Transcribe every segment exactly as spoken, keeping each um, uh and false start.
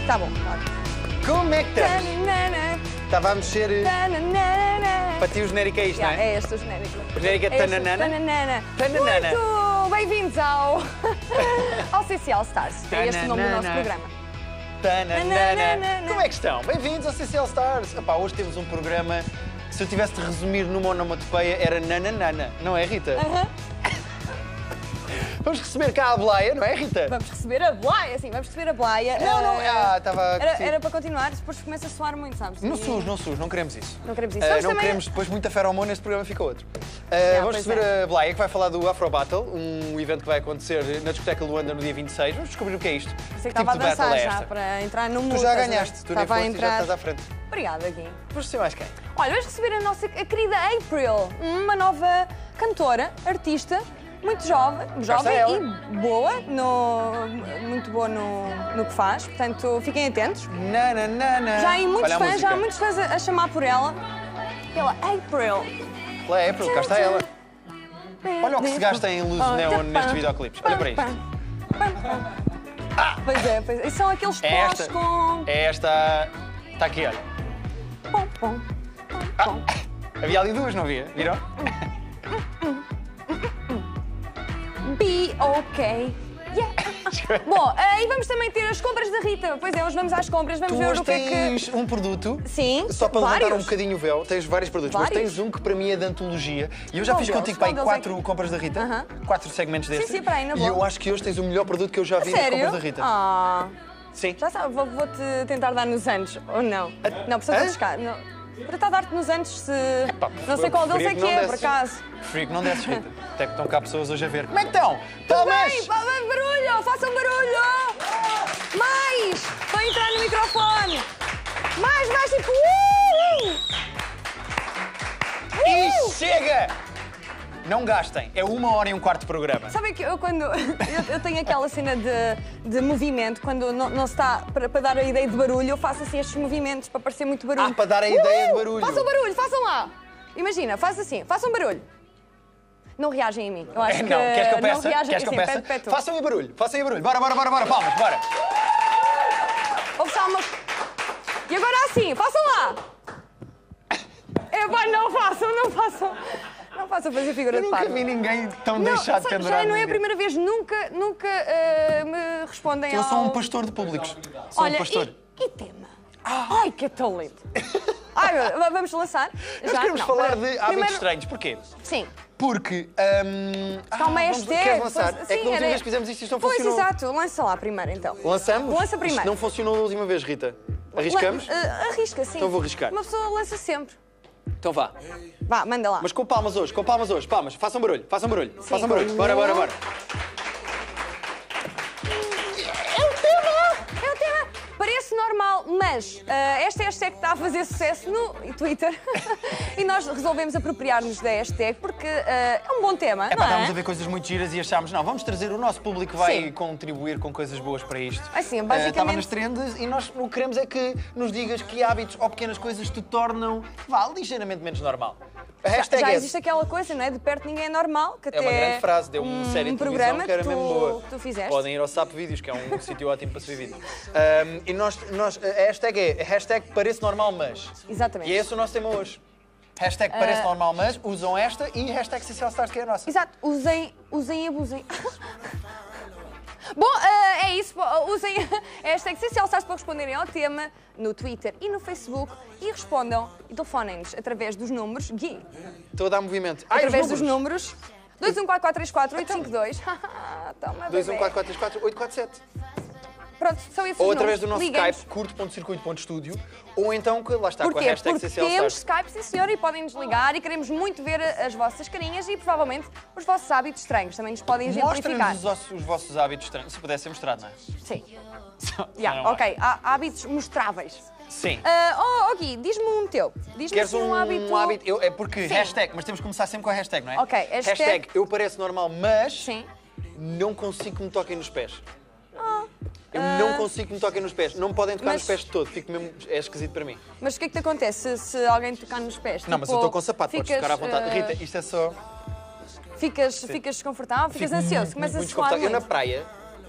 Tá bom, claro. Como é que estamos? Estava a mexer... Para ti o genérico é isto, Yeah, não é? é este o genérico. O genérico é este, tananana? Tananana. Tananana. Muito bem-vindos ao... ao C C L Stars. É este o nome do nosso Tananana. programa. Tananana. Tananana. Como é que estão? Bem-vindos ao C C L Stars. Epá, hoje temos um programa que, se eu tivesse de resumir numa onomatopeia, era nananana. Não é, Rita? Aham. Vamos receber cá a Blaia, não é, Rita? Vamos receber a Blaia, assim, vamos receber a Blaia. Não, não, Eh, ah, estava... Era, era para continuar, depois começa a soar muito, sabes? Não E- sus, não sus, não queremos isso. Não queremos isso. Uh, Vamos não também- queremos depois muita feromona, este programa fica outro. Uh, Yeah, vamos pois receber é. a Blaia, que vai falar do Afro Battle, um evento que vai acontecer na discoteca Luanda no dia vinte e seis. Vamos descobrir o que é isto. Sei que Que estava tipo de a battle dançar é já esta? para entrar no mundo. Tu já estás a ver? ganhaste, tu nem Estava a foste e já entrar. estás à frente. Obrigada, Gui. Vamos ser mais quem? Olha, vamos receber a nossa a querida April, uma nova cantora, artista, muito jovem, jovem está ela. e boa, no, muito boa no, no que faz, portanto fiquem atentos. Nananana. Já há aí muitos Olha a fãs, já há música. muitos fãs a, a chamar por ela, pela April. Lá é, April, cá está ela. Olha o que se gasta em luz neon nestes videoclipes. Olha para isto. Ah. Pois é, pois é. E são aqueles É pós esta. com... É esta... Está aqui, olha. Pom, pom, pom, pom. Havia ali duas, não havia? Viram? Be ok. Yeah. Bom, aí vamos também ter as compras da Rita. Pois é, hoje vamos às compras, vamos Tu ver hoje o que é que... tens um produto, Sim, só para levantar vários. um bocadinho o véu, tens vários produtos, Vários? mas tens um que para mim é de antologia. E eu já Qual fiz deles? contigo Qual para aí deles é quatro que- compras da Rita, Aham. quatro segmentos destes. sim, para aí, na E boa. eu acho que hoje tens o melhor produto que eu já vi nas Sério? compras da Rita. Ah, Sim. já sabe, vou- vou-te tentar dar nos anos, ou não? Não, precisa Hã? de buscar. Não. Vou tentar dar-te nos anos se... Pá, não sei eu qual deles é preferia que não é, por desses. acaso. Preferia que não desses, Rita. Até que estão cá pessoas hoje a ver. Como é que estão? Bem, Thomas! pá, bem, barulho, façam barulho! Mais! Estou a entrar no microfone! Mais, mais, tipo... Uh! Uh! E chega! Não gastem, é uma hora e um quarto de programa. Sabem que eu quando... Eu, eu tenho aquela cena de, de movimento, quando não, não se está para, para dar a ideia de barulho, eu faço assim estes movimentos para parecer muito barulho. Ah, para dar a ideia de barulho. Façam barulho, façam lá! Imagina, faz assim, façam barulho. Não reagem a mim. Eu acho É, que não, queres que eu não peça? reagem Queres que eu assim, peça? pede- pede tu. Façam aí barulho, façam aí barulho. Bora, bora, bora, bora, palmas, bora. Ouve só uma... E agora assim, façam lá! É, vai, não façam, não façam. Não façam fazer figura Eu de nunca parvo. vi ninguém tão Não, deixado só- pendurado. já não é a ninguém. primeira vez, nunca, nunca eh, me respondem Eu ao... sou um pastor de públicos. Sou Olha, um pastor. E, e tema? Ai, que talento! Ai, meu, va- vamos lançar? Nós Já? queremos Não, falar pera. de hábitos Primeiro- estranhos. Porquê? Sim. Porque... hum, ah, Calma, vamos- este é... Queres lançar? pois- é que da sim, última era- vez que fizemos isto, isto não Pois, funcionou. exato. Lança lá primeiro, então. Lançamos? Lança primeiro. Isto não funcionou da última vez, Rita. Arriscamos? Lan- eh, arrisca, sim. Então vou arriscar. Uma pessoa lança sempre. Então vá. Vá, manda lá. Mas com palmas hoje, com palmas hoje. Palmas, façam barulho, façam barulho. Sim. Façam barulho. Bora, bora, bora. É o tema! É o tema! Parece normal, mas ah, esta hashtag está a fazer sucesso no Twitter e nós resolvemos apropriar-nos da hashtag porque ah, é um bom tema, É pá, não estávamos é? a ver coisas muito giras e achámos, não, vamos trazer o nosso público que vai Sim. contribuir com coisas boas para isto. Assim, Eh, basicamente- Estava nas trendes e nós o que queremos é que nos digas que hábitos ou pequenas coisas te tornam, vá, ligeiramente menos normal. A hashtag Já é existe aquela coisa, não é? De perto ninguém é normal, que até É uma grande frase, deu uma um, série de um televisão programa que era tu, mesmo boa. que tu fizeste. Podem ir ao S A P Vídeos, que é um sítio ótimo para se ver vídeo. Ahm, e nós, nós, a hashtag é hashtag parece normal, mas. Exatamente. E é esse o nosso tema hoje. Hashtag parece normal, mas usam esta e hashtag C C L Stars, que é a nossa. Exato, usem, usem e abusem. Bom, ah, é isso. Usem a hashtag C C L Stars para responderem ao tema no Twitter e no Facebook e respondam e telefonem-nos através dos números. Gui, Estou a dar movimento. Ai, através os dos números dois um quatro quatro três quatro oito cinco dois. Toma, dois um bebê. quatro quatro três quatro oito quatro sete. Pronto, são esses Ou os através do números. nosso Liguem-nos. Skype, curto ponto circuito ponto estúdio, ou então, que lá está, com a Porquê? hashtag Porque C C L temos Stars. Skype, sim senhor, e podem nos ligar e queremos muito ver as vossas carinhas e provavelmente os vossos hábitos estranhos. Também nos podem exemplificar. Mostrem-nos os, vossos- os vossos hábitos estranhos, se pudessem mostrar, não é? Sim. Só- Yeah, não é? ok, há hábitos mostráveis. Sim. Ah, oh, oh, Gui, diz-me um teu. Diz-me Queres assim, um, um hábito. hábito? Eu- é porque Sim. hashtag, mas temos que começar sempre com a hashtag, não é? Ok, hashtag- eu pareço normal, mas Sim. não consigo que me toquem nos pés. Ah, Eu não consigo que me toquem nos pés. Não me podem tocar mas- nos pés de todo. Fico mesmo... É esquisito para mim. mas o que é que te acontece se, se alguém te tocar nos pés? Não, mas Tipo, eu estou com sapato, podes ficas, ficar à vontade. ah, Rita, isto é só... Ficas, ficas desconfortável, ficas Fico ansioso, muito, começas a muito suar desconfortável. Eu muito. na praia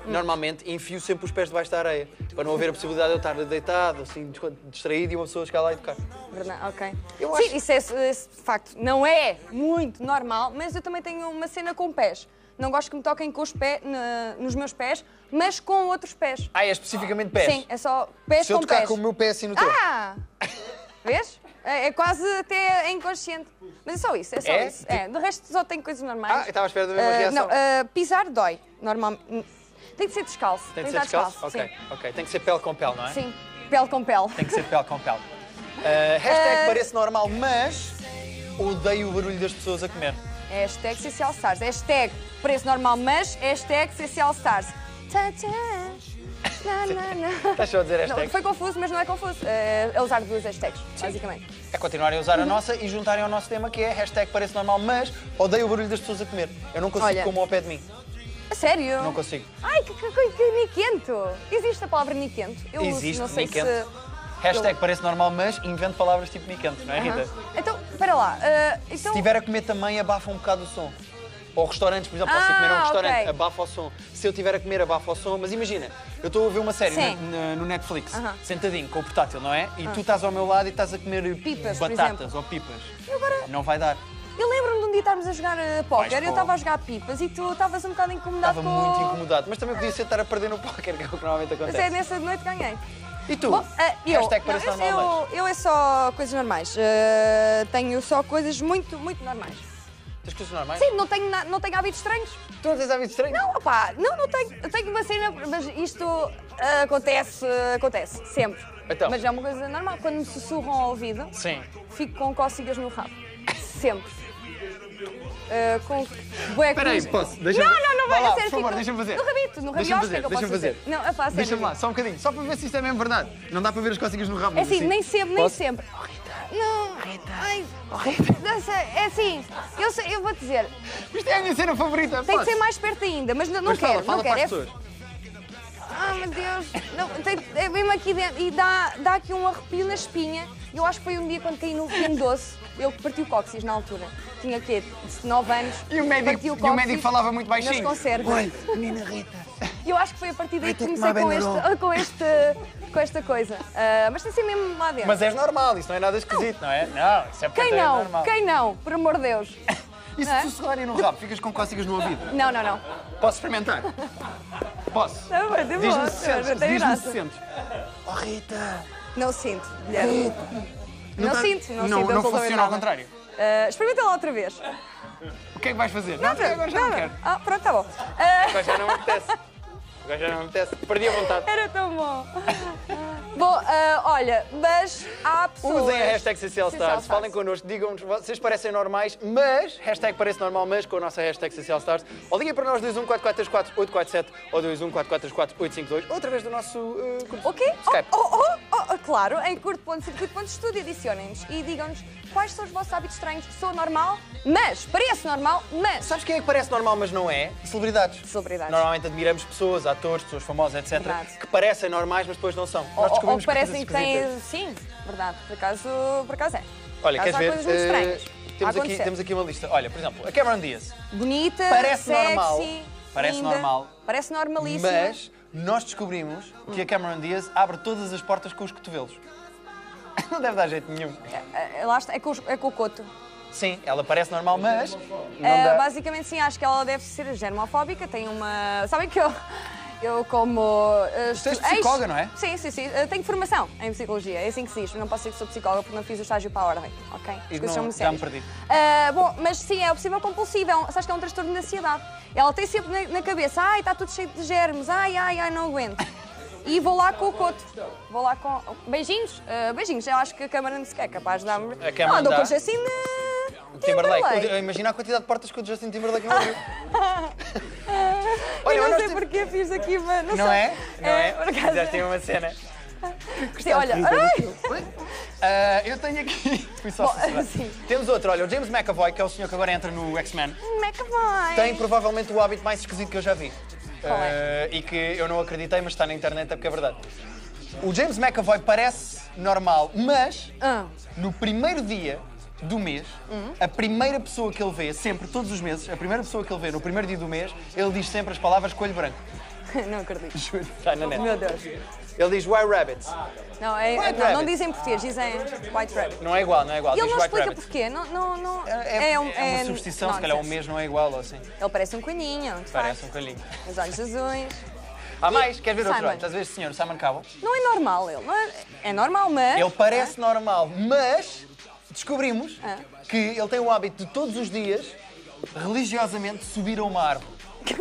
normalmente enfio sempre os pés debaixo da areia, para não haver a possibilidade de eu estar deitado, assim, distraído e uma pessoa chegar lá e tocar. Verdade, ok. Eu Sim, acho- isso é, esse, de facto, não é muito normal, mas eu também tenho uma cena com pés. Não gosto que me toquem com os pés, na- nos meus pés, mas com outros pés. Ah, é especificamente pés? Sim, é só pés Se eu com tocar pés. com o meu pé assim no teu... Ah! Vês? É, é quase até inconsciente. Mas é só isso, é só É? isso. É, de resto só tenho coisas normais. Ah, eu estava à espera da mesma Ah, reação. Não, ah, pisar dói, normalmente. Tem de ser descalço. Tem de que ser estar descalço? Ok, Sim. ok. Tem que ser pele com pele, não é? Sim, pele com pele. Tem que ser pele com pele. Uh, hashtag Ah. parece normal, mas odeio o barulho das pessoas a comer. Hashtag C C L Stars. Hashtag preço normal, mas hashtag C C L Stars. Tã, tã. Na, na, na. Estás só a dizer Não, hashtag? foi confuso, mas não é confuso. É, é usar duas hashtags, basicamente. É continuarem a usar a nossa e juntarem ao nosso tema, que é hashtag parece normal, mas odeio o barulho das pessoas a comer. Eu não consigo Olha. como ao pé de mim. A sério? Não consigo. Ai, que, que, que, que niquento. Existe a palavra niquento? Eu uso, Existe, não sei niquento. se... Hashtag Eu- parece normal, mas invento palavras tipo niquento, não é, Rita? Aham. Então, espera lá. ah, então... Se estiver a comer também, abafa um bocado o som. Ou restaurantes, por exemplo, posso ir comer a um Ah, restaurante, ok. abafa o som. Se eu estiver a comer, abafa o som. Mas imagina, eu estou a ver uma série Sim. na- na- no Netflix, Aham. sentadinho, com o portátil, não é? E tu estás ao meu lado e estás a comer Pipas, por batatas exemplo. ou pipas. E agora- Não vai dar. Eu lembro-me de um dia estarmos a jogar uh, póquer, Vais eu pô. estava a jogar pipas e tu estavas um bocado incomodado Estava com... muito incomodado. Mas também podia ser estar a perder no póquer, que é o que normalmente Mas acontece. é, nessa noite ganhei. E tu? Bom, ah, eu, Hashtag não, parece eu, normal, mas... eu, eu é só coisas normais. Ah, tenho só coisas muito, muito normais. Tens coisas normais? Sim, não tenho, na- não tenho hábitos estranhos. Tu não tens hábitos estranhos? Não, opá, não, não tenho. Eu tenho uma cena, mas isto ah, acontece, acontece, sempre. Então? Mas é uma coisa normal. Quando me sussurram ao ouvido, Sim. fico com cócegas no rabo. Sempre. Ah, com bué Espera aí, cruz. posso? Deixa-me- Não, não, não Vai vai lá, a sério. por favor, fico deixa-me fazer. No rabito, no Deixa-me rabiosco, fazer, é que eu posso deixa-me fazer. Não, é fácil. Deixa-me lá, só um bocadinho, só para ver se isto é mesmo verdade. Não dá para ver as cócegas no rabo. É mas assim, nem sempre, nem Posso? sempre. Não, ai, não sei, é assim, eu, sei, eu vou te dizer, Isto é a minha cena favorita. tem posso? de ser mais perto ainda, mas não, não Mas fala, quero, fala não para quero. as É, pessoas. ah, meu Deus, não, tem, é mesmo aqui dentro e dá, dá aqui um arrepio na espinha. Eu acho que foi um dia quando caí no Pingo Doce, eu que parti o cóccix na altura. Tinha quê? nove anos. E o médico, parti e o cóccix médico falava muito nas baixinho. conservas. Oi, menina Rita. E eu acho que foi a partir daí que Vai ter que comecei com, tomar este, com, este, com esta coisa. Ah, mas tem de ser mesmo lá dentro. Mas és normal, isso não é nada esquisito, não é? Não, isso é porque Quem é não? normal. Quem não? Por amor de Deus. E se Não é? tu sussurrarem no rabo, ficas com cócegas no ouvido? Não, não, não. Posso experimentar? Posso? Não, mas é Diz-me bom, se sentes. não tem Diz-me graça. se sentes. Oh, Rita. Não sinto, mulher. Não, tá- sinto, não, não, sinto. não absolutamente funciona ao nada. contrário. Ah, experimenta lá outra vez. O que é que vais fazer? Nada, não, agora já não nada. quero. Ah, pronto, tá bom. Ah, Agora já não me apetece. Agora já não me apetece. Perdi a vontade. era tão bom. Bom, ah, olha, mas há pessoas... Usem a hashtag C C L C C L Stars, falem connosco, digam-nos, vocês parecem normais, mas, hashtag parece normal, mas com a nossa hashtag C C L Stars, ou liguem para nós dois um quatro quatro três quatro oito quatro sete ou dois um quatro quatro três quatro oito cinco dois, ou através do nosso uh, curso O quê? Skype. Oh, oh, oh, oh, claro, em curto.circuito.estúdio, adicionem-nos e digam-nos quais são os vossos hábitos estranhos. Sou normal, mas, parece normal, mas... Sabes quem é que parece normal, mas não é? Celebridades. Celebridades. Normalmente admiramos pessoas, atores, pessoas famosas, etcétera, Verdade. que parecem normais, mas depois não são. Ou, Nós ou descobrimos parecem que coisas têm... esquisitas. Sim, verdade, por acaso, por acaso é. Olha, Por queres acaso ver? há coisas muito Eh, estranhas. a temos, aqui, acontecer. temos aqui uma lista. Olha, por exemplo, a Cameron Diaz. Bonita, Parece sexy, normal, parece linda, normal. Parece normalíssima. Mas nós descobrimos que a Cameron Diaz abre todas as portas com os cotovelos. Não deve dar jeito nenhum. É, é, lá está, é com, os- é com o coto. Sim, ela parece normal, mas não É, dá. basicamente, sim, acho que ela deve ser germofóbica. Tem uma... Sabem que eu, eu como... Uh, Tu és psicóloga, não é? Sim, sim, sim. Uh, tenho formação em psicologia. É assim que se diz. Não posso dizer que sou psicóloga porque não fiz o estágio para a ordem. Ok? As E coisas não- são muito já me sérias. perdi. Uh, bom, mas sim, é obsessiva compulsiva. É um, sabes que é um transtorno de ansiedade. Ela tem sempre na, na cabeça, ai, está tudo cheio de germes, ai, ai, ai, não aguento. E vou lá com o coto. Vou lá com... Beijinhos. Uh, beijinhos. Eu acho que a Cameron se é capaz de dar-me... A Cameron Não, andou dá. com assim de... Timberlake. Imagina a quantidade de portas que o Justin Timberlake não abriu. Eu não nós sei temos- porque fiz aqui, mas não, Não sei. é? Não é? por acaso. Fizeste uma cena. Gostei, olha, ai, Ah, eu tenho aqui. Fui só Bom, censurar. sim. Temos outro, olha, o James McAvoy, que é o senhor que agora entra no X-Men, McAvoy. tem provavelmente o hábito mais esquisito que eu já vi. Qual é? Ah, e que eu não acreditei, mas está na internet, é porque é verdade. O James McAvoy parece normal, mas Ah, no primeiro dia do mês, a primeira pessoa que ele vê, sempre, todos os meses, a primeira pessoa que ele vê no primeiro dia do mês, ele diz sempre as palavras coelho branco. Não acredito. Juro, está na net. Meu Deus. Ele diz White Rabbits. Não, é, White não, não rabbit. dizem português, dizem White Rabbit. Não é igual, não é igual. E ele diz não White explica Rabbit. porquê. Não, não, não, É, é, um- é uma substituição, se calhar o nonsense. mês não é igual ou assim. Ele parece um coelhinho, de Parece um facto. coelhinho. Os olhos azuis. Há mais? Queres ver outro? Simon. Olha, estás a ver este senhor, Simon Cowell? Não é normal ele. Não é, é normal, mas... Ele parece normal, mas descobrimos Ah. que ele tem o hábito de todos os dias, religiosamente, subir a uma árvore.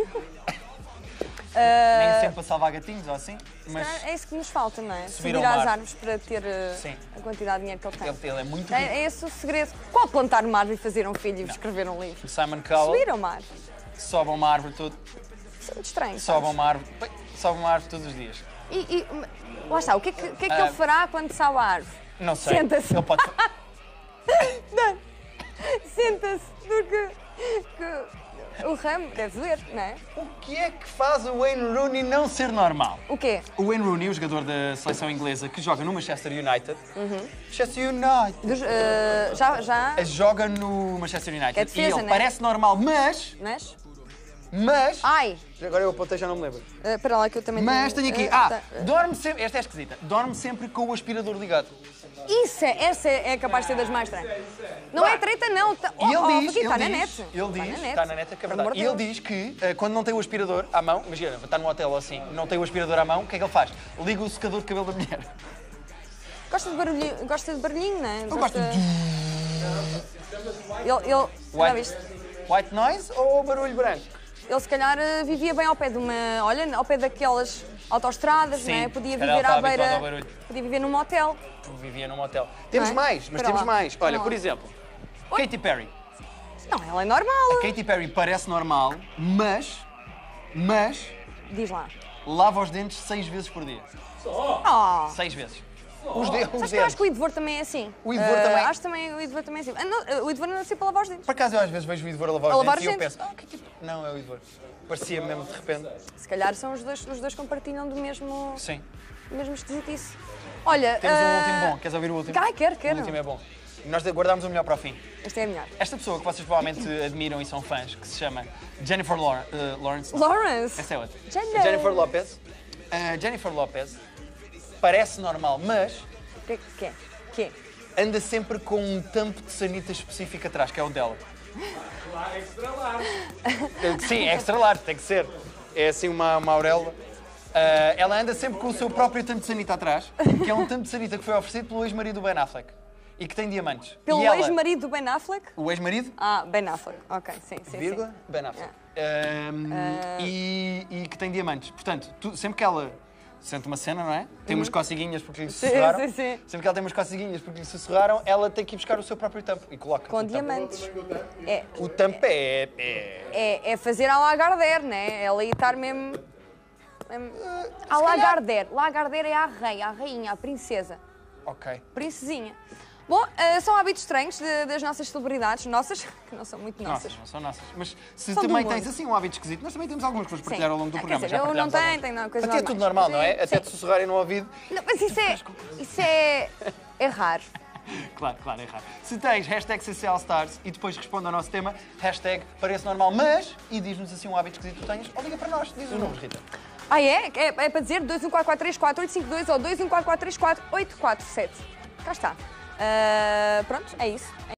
Nem sempre para salvar gatinhos ou assim, mas É isso que nos falta, não é? Subir Subir ao às mar. árvores para ter uh, Sim. a quantidade de dinheiro que ele tem. ele, ele é muito É, rico. é esse o segredo. Qual plantar uma árvore e fazer um filho e escrever um livro? Simon Cowell Subir ao mar. sobe a uma árvore todo, Isso é muito estranho. sobe a sabes? uma árvore, bem, sobe uma árvore todos os dias. E, e lá está, o que é que, o que, é que Ah. ele fará quando sobe a árvore? Não sei. Senta-se. Ele pode... Senta-se, porque que o ramo deve doer, não é? O que é que faz o Wayne Rooney não ser normal? O quê? O Wayne Rooney, o jogador da seleção inglesa que joga no Manchester United, Uhum. Manchester United, Dos, uh, já, já, joga no Manchester United Que é defesa, e ele né? parece normal, mas, mas... mas, Ai, agora eu apontei, já não me lembro. uh, espera lá que eu também Mas tenho aqui, uh, ah, tá, uh, dorme sempre, esta é esquisita, dorme sempre com o aspirador ligado. Isso é, essa é capaz de ser das mais estranhas. Não Bah. é treta, não. Tá, E ele oh, oh, diz, aqui, ele está na diz, net. ele diz, está na net, é que é Pelo amor verdade. de E ele Deus. diz que eh, quando não tem o aspirador à mão, imagina, está num hotel ou assim, não tem o aspirador à mão, o que é que ele faz? Liga o secador de cabelo da mulher. Gosta de barulhinho, gosta de barulhinho, não é? Eu gosto de... Ele, ele, já White, viste? white noise ou barulho branco? Ele se calhar uh, vivia bem ao pé de uma, olha, ao pé daquelas autoestradas, Sim, não é? Podia se calhar viver ele à está habituado ao beira, barulho. podia viver num motel. Vivia num hotel. Temos é? mais, mas Espera temos lá. mais. Olha, Espera por lá. exemplo, Katy Perry. Não, ela é normal. Katy Perry parece normal, mas, mas, Diz lá. lava os dentes seis vezes por dia. Oh, Seis vezes. Os, de, os sabes que eu dentes. acho que o Idvor também é assim. O Idvor Uh, também? Acho também o Idvor também é assim. Ah, não, uh, o Idvor não é assim para lavar os dentes. Por acaso eu às vezes vejo o Idvor a lavar os A lavar dentes e eu os penso, ah, que tipo... Não, é o Idvor. Parecia mesmo de repente. Se calhar são os dois, os dois compartilham do mesmo, Sim. do mesmo esquisitice. Olha... Temos um uh, último bom. Queres ouvir o último? Ai, quero, O quero. último é bom. E nós guardámos o melhor para o fim. Este é a melhor. Esta pessoa que vocês provavelmente admiram e são fãs, que se chama Jennifer Lawrence. Uh, Lawrence. Lawrence. Essa é outra. Jennifer. Jennifer Lopez. Uh, Jennifer Lopez parece normal, mas O que é que é? Que é? anda sempre com um tampo de sanita específico atrás, que é o dela. Extra large. Uh, Sim, é extra large, tem que ser. É assim uma, uma auréola. Uh, ela anda sempre com o seu próprio tampo de sanita atrás, que é um tampo de sanita que foi oferecido pelo ex-marido do Ben Affleck e que tem diamantes. Pelo E ela- ex-marido do Ben Affleck? O ex-marido, Ah, Ben Affleck. Ok, sim, sim, vírgula, sim. Ben Affleck. Um, e, e que tem diamantes. Portanto, tu- sempre que ela sente uma cena, não é? Tem umas coceguinhas porque lhe Uhum. Sim, sussurraram. sim, sim. Sempre que ela tem umas coceguinhas porque lhe sussurraram, ela tem que ir buscar o seu próprio tampo e coloca. Com o tampo. diamantes. É, O tampo é... é... é, é fazer a Lagardère, né? Ela ia estar mesmo... mesmo a Lagardère. Lagardère é a rei, a rainha, a princesa. Ok. Princesinha. Bom, eh, são hábitos estranhos de- das nossas celebridades, nossas, que não são muito nossas. Nossas, não são nossas. Mas se São do também mundo. tens assim um hábito esquisito, nós também temos algumas coisas para partilhar ao longo do Ah, programa. quer dizer, Já eu não partilhámos tenho, algumas. tenho não, coisas Até é normais. tudo normal, não é? Sim, Até sim. te sussurrarem no ouvido. Não, mas isso é, isso é, é raro. Claro, claro, é raro. Se tens hashtag C C L Stars e depois responde ao nosso tema, hashtag parece normal, mas, e diz-nos assim um hábito esquisito que tu tenhas, ou liga para nós, diz os números, Rita. Ah, é? É, é para dizer dois um quatro quatro três quatro oito cinco dois ou dois um quatro quatro três quatro oito quatro sete. Cá está. Ah, pronto, é isso.